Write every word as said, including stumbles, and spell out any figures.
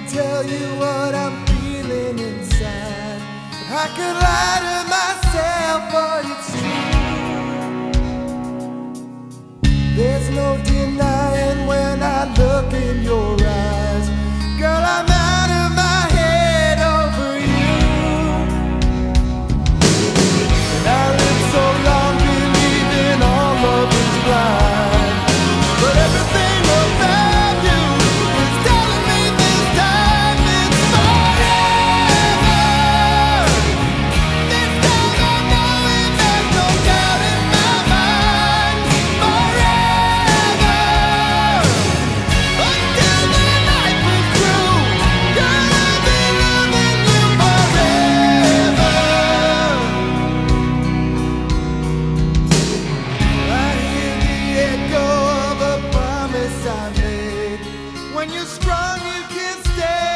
can't tell you what I'm feeling inside. I could lie to myself, but it's true. There's no denying when I look in your eyes. Girl, I'm out of my head over you. And I lived so long believing all love is blind, but everything about you is telling me this time it's forever. This time I know it, there's no doubt in my mind. Forever, until the night was through. Girl, I'll be loving you forever. I hear the echo of a promise I made. When you're strong, you can stay.